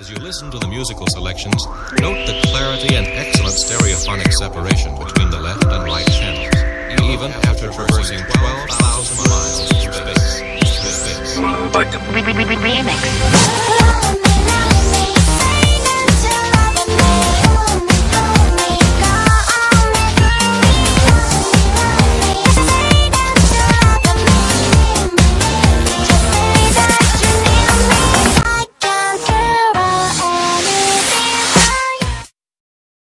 As you listen to the musical selections, note the clarity and excellent stereophonic separation between the left and right channels, even after traversing 12,000 miles through space. Remix.